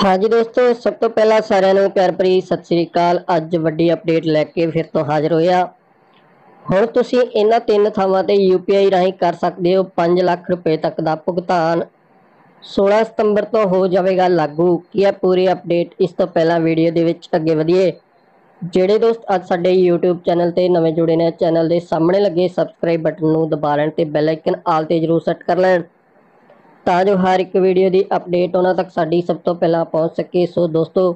हाँ जी दोस्तों, सब तो पहला साਰਿਆਂ ਨੂੰ ਪਿਆਰ ਭਰੀ ਸਤਿ ਸ੍ਰੀ ਅਕਾਲ। ਅੱਜ ਵੱਡੀ ਅਪਡੇਟ ਲੈ ਕੇ ਫਿਰ ਤੋਂ ਹਾਜ਼ਰ ਹੋਇਆ। ਹੁਣ ਤੁਸੀਂ ਇਹਨਾਂ ਤਿੰਨ ਥਾਵਾਂ ਤੇ UPI ਰਾਹੀਂ ਕਰ ਸਕਦੇ ਹੋ 5 ਲੱਖ ਰੁਪਏ ਤੱਕ ਦਾ ਭੁਗਤਾਨ। 16 ਸਤੰਬਰ ਤੋਂ ਹੋ ਜਾਵੇਗਾ ਲਾਗੂ। ਕੀ ਹੈ ਪੂਰੀ ਅਪਡੇਟ, ਇਸ ਤੋਂ ਪਹਿਲਾਂ ਵੀਡੀਓ ਦੇ ਵਿੱਚ ਅੱਗੇ ਵਧੀਏ। ਜਿਹੜੇ ਦੋਸਤ ਅੱਜ ਸਾਡੇ YouTube ਚੈਨਲ ਤੇ ਨਵੇਂ ਜੁੜੇ ਨੇ, ਚੈਨਲ ਦੇ ਸਾਹਮਣੇ ਲੱਗੇ ਸਬਸਕ੍ਰਾਈਬ ਬਟਨ ਨੂੰ ਦਬਾ ਲੈਣ ਤੇ ਬੈਲ ਆਈਕਨ ਆਲ ਤੇ ਜ਼ਰੂਰ ਸੈੱਟ ਕਰ ਲੈਣ ਤਾਂ ਜੋ ਹਰ ਇੱਕ ਵੀਡੀਓ ਦੀ ਅਪਡੇਟ ਉਹਨਾਂ ਤੱਕ ਸਾਡੀ ਸਭ ਤੋਂ ਪਹਿਲਾਂ ਪਹੁੰਚ ਸਕੇ। ਸੋ ਦੋਸਤੋ,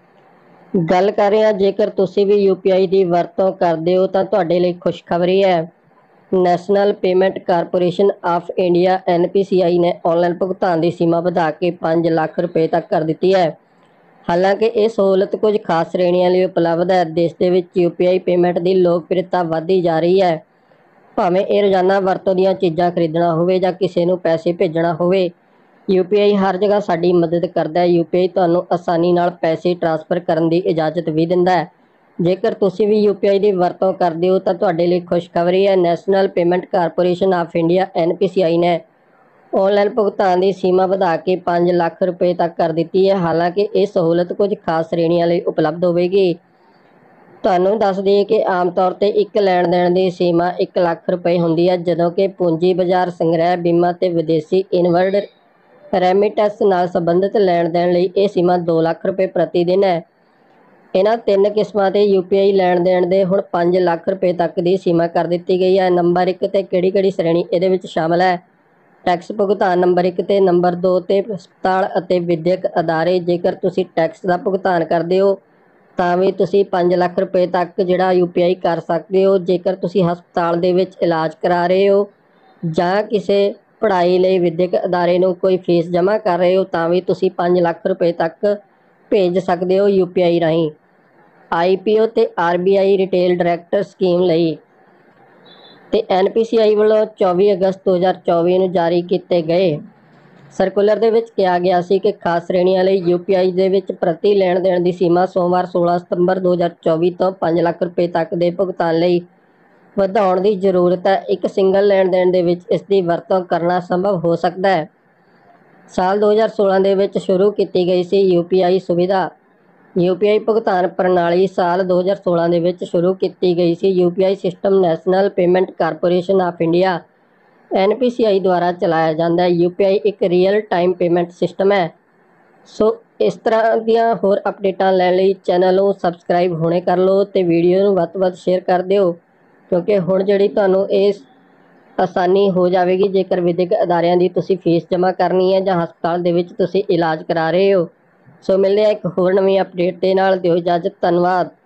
ਗੱਲ ਕਰ ਰਹੇ ਹਾਂ, ਜੇਕਰ ਤੁਸੀਂ ਵੀ UPI ਦੀ ਵਰਤੋਂ ਕਰਦੇ ਹੋ ਤਾਂ ਤੁਹਾਡੇ ਲਈ ਖੁਸ਼ਖਬਰੀ ਹੈ। National payment corporation of India NPCI ਨੇ ਆਨਲਾਈਨ ਭੁਗਤਾਨ ਦੀ ਸੀਮਾ ਵਧਾ ਕੇ 5 ਲੱਖ ਰੁਪਏ ਤੱਕ ਕਰ ਦਿੱਤੀ ਹੈ। ਹਾਲਾਂਕਿ ਇਹ ਸਹੂਲਤ ਕੁਝ ਖਾਸ ਸ਼੍ਰੇਣੀਆਂ ਲਈ ਉਪਲਬਧ ਹੈ। ਦੇਸ਼ ਦੇ ਵਿੱਚ UPI ਪੇਮੈਂਟ ਦੀ ਲੋਕਪ੍ਰਿਯਤਾ ਵਧਦੀ ਜਾ ਰਹੀ ਹੈ। ਭਾਵੇਂ ਇਹ ਰੋਜ਼ਾਨਾ ਵਰਤੋਂ ਦੀਆਂ ਚੀਜ਼ਾਂ ਖਰੀਦਣਾ ਹੋਵੇ ਜਾਂ ਕਿਸੇ ਨੂੰ ਪੈਸੇ ਭੇਜਣਾ ਹੋਵੇ, UPI ਹਰ ਜਗ੍ਹਾ ਸਾਡੀ ਮਦਦ ਕਰਦਾ ਹੈ। UPI ਤੁਹਾਨੂੰ ਆਸਾਨੀ ਨਾਲ ਪੈਸੇ ਟ੍ਰਾਂਸਫਰ ਕਰਨ ਦੀ ਇਜਾਜ਼ਤ ਵੀ ਦਿੰਦਾ ਹੈ। ਜੇਕਰ ਤੁਸੀਂ ਵੀ UPI ਦੀ ਵਰਤੋਂ ਕਰਦੇ ਹੋ ਤਾਂ ਤੁਹਾਡੇ ਲਈ ਖੁਸ਼ਖਬਰੀ ਹੈ। National payment corporation of India NPCI ਨੇ ਆਨਲਾਈਨ ਭੁਗਤਾਨ ਦੀ ਸੀਮਾ ਵਧਾ ਕੇ 5 ਲੱਖ ਰੁਪਏ ਤੱਕ ਕਰ ਦਿੱਤੀ ਹੈ। ਹਾਲਾਂਕਿ ਇਹ ਸਹੂਲਤ ਕੁਝ ਖਾਸ ਸ਼੍ਰੇਣੀਆਂ ਲਈ ਉਪਲਬਧ ਹੋਵੇਗੀ। ਤੁਹਾਨੂੰ ਦੱਸ ਦਈਏ ਕਿ ਆਮ ਤੌਰ ਤੇ ਇੱਕ ਲੈਣ ਦੇਣ ਦੀ ਸੀਮਾ 1 ਲੱਖ ਰੁਪਏ ਹੁੰਦੀ ਹੈ, ਜਦੋਂ ਕਿ ਪੂੰਜੀ ਬਾਜ਼ਾਰ, ਸੰਗ੍ਰਹਿ, ਬੀਮਾ ਤੇ ਵਿਦੇਸ਼ੀ ਇਨਵਰਡ ਰੈਮਿਟੈਂਸ ਨਾਲ ਸੰਬੰਧਿਤ ਲੈਣ ਦੇਣ ਲਈ ਇਹ ਸੀਮਾ 2 ਲੱਖ ਰੁਪਏ ਪ੍ਰਤੀ ਦਿਨ ਹੈ। ਇਹਨਾਂ ਤਿੰਨ ਕਿਸਮਾਂ ਤੇ UPI ਲੈਣ ਦੇਣ ਦੇ ਹੁਣ 5 ਲੱਖ ਰੁਪਏ ਤੱਕ ਦੀ ਸੀਮਾ ਕਰ ਦਿੱਤੀ ਗਈ ਹੈ। ਨੰਬਰ 1 ਤੇ ਕਿਹੜੀ ਸ਼੍ਰੇਣੀ ਇਹਦੇ ਵਿੱਚ ਸ਼ਾਮਲ ਹੈ? ਟੈਕਸ ਭੁਗਤਾਨ ਨੰਬਰ 1 ਤੇ। ਨੰਬਰ 2 ਤੇ ਹਸਪਤਾਲ ਅਤੇ ਵਿਦਿਅਕ ਅਦਾਰੇ। ਜੇਕਰ ਤੁਸੀਂ ਟੈਕਸ ਦਾ ਭੁਗਤਾਨ ਕਰਦੇ ਹੋ ਤਾਂ ਵੀ ਤੁਸੀਂ 5 ਲੱਖ ਰੁਪਏ ਤੱਕ ਜਿਹੜਾ UPI ਕਰ ਸਕਦੇ ਹੋ। ਜੇਕਰ ਤੁਸੀਂ ਹਸਪਤਾਲ ਦੇ ਵਿੱਚ ਇਲਾਜ ਕਰਾ ਰਹੇ ਹੋ ਜਾਂ ਕਿਸੇ ਪੜ੍ਹਾਈ ਲਈ ਵਿਦਿਅਕ ਅਦਾਰੇ ਨੂੰ ਕੋਈ ਫੀਸ ਜਮ੍ਹਾਂ ਕਰ ਰਹੇ ਹੋ ਤਾਂ ਵੀ ਤੁਸੀਂ 5 ਲੱਖ ਰੁਪਏ ਤੱਕ ਭੇਜ ਸਕਦੇ ਹੋ UPI ਰਾਹੀਂ। IPO ਤੇ RBI ਰਿਟੇਲ ਡਾਇਰੈਕਟਰ ਸਕੀਮ ਲਈ ਤੇ NPCI ਵੱਲੋਂ 24 ਅਗਸਤ 2024 ਨੂੰ ਜਾਰੀ ਕੀਤੇ ਗਏ ਸਰਕੂਲਰ ਦੇ ਵਿੱਚ ਕਿਹਾ ਗਿਆ ਸੀ ਕਿ ਖਾਸ ਸ਼੍ਰੇਣੀਆਂ ਲਈ UPI ਦੇ ਵਿੱਚ ਪ੍ਰਤੀ ਲੈਣ ਦੇਣ ਦੀ ਸੀਮਾ ਸੋਮਵਾਰ 16 ਸਤੰਬਰ 2024 ਤੋਂ 5 ਲੱਖ ਰੁਪਏ ਤੱਕ ਦੇ ਭੁਗਤਾਨ ਲਈ ਵਧਾਉਣ ਦੀ ਜ਼ਰੂਰਤ ਹੈ। ਇੱਕ ਸਿੰਗਲ ਲੈਣ ਦੇਣ ਦੇ ਵਿੱਚ ਇਸ ਦੀ ਵਰਤੋਂ ਕਰਨਾ ਸੰਭਵ ਹੋ ਸਕਦਾ ਹੈ। ਸਾਲ 2016 ਦੇ ਵਿੱਚ ਸ਼ੁਰੂ ਕੀਤੀ ਗਈ ਸੀ UPI ਸੁਵਿਧਾ। UPI ਭੁਗਤਾਨ ਪ੍ਰਣਾਲੀ ਸਾਲ 2016 ਦੇ ਵਿੱਚ ਸ਼ੁਰੂ ਕੀਤੀ ਗਈ ਸੀ। UPI system national payment corporation of India NPCI ਦੁਆਰਾ ਚਲਾਇਆ ਜਾਂਦਾ ਹੈ। UPI ਇੱਕ ਰੀਅਲ ਟਾਈਮ ਪੇਮੈਂਟ ਸਿਸਟਮ ਹੈ। ਸੋ ਇਸ ਤਰ੍ਹਾਂ ਦੀਆਂ ਹੋਰ ਅਪਡੇਟਾਂ ਲੈਣ ਲਈ ਚੈਨਲ ਨੂੰ ਸਬਸਕ੍ਰਾਈਬ ਹੁਣੇ ਕਰ ਲਓ ਤੇ ਵੀਡੀਓ ਨੂੰ ਵੱਧ ਤੋਂ ਵੱਧ ਸ਼ੇਅਰ ਕਰ ਦਿਓ, ਕਿਉਂਕਿ ਹੁਣ ਜਿਹੜੀ ਤੁਹਾਨੂੰ ਇਹ ਆਸਾਨੀ ਹੋ ਜਾਵੇਗੀ ਜੇਕਰ ਵਿਦਿਅਕ ਅਦਾਰਿਆਂ ਦੀ ਤੁਸੀਂ ਫੀਸ ਜਮ੍ਹਾਂ ਕਰਨੀ ਹੈ ਜਾਂ ਹਸਪਤਾਲ ਦੇ ਵਿੱਚ ਤੁਸੀਂ ਇਲਾਜ ਕਰਾ ਰਹੇ ਹੋ। ਸੋ ਮਿਲਦੇ ਹਾਂ ਇੱਕ ਹੋਰ ਨਵੀਂ ਅਪਡੇਟ ਦੇ ਨਾਲ। ਦਿਓ ਇਜਾਜ਼ਤ। ਧੰਨਵਾਦ।